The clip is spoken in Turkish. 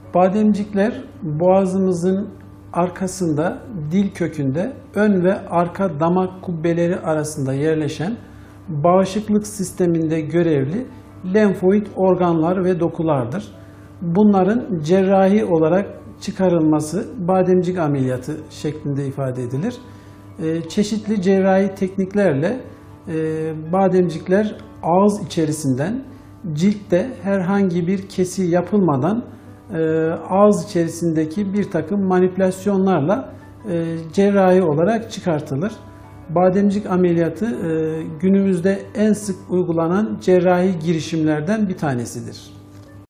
Bademcikler boğazımızın arkasında, dil kökünde ön ve arka damak kubbeleri arasında yerleşen bağışıklık sisteminde görevli lenfoid organlar ve dokulardır. Bunların cerrahi olarak çıkarılması bademcik ameliyatı şeklinde ifade edilir. Çeşitli cerrahi tekniklerle bademcikler ağız içerisinden ciltte herhangi bir kesi yapılmadan ağız içerisindeki bir takım manipülasyonlarla cerrahi olarak çıkartılır. Bademcik ameliyatı günümüzde en sık uygulanan cerrahi girişimlerden bir tanesidir.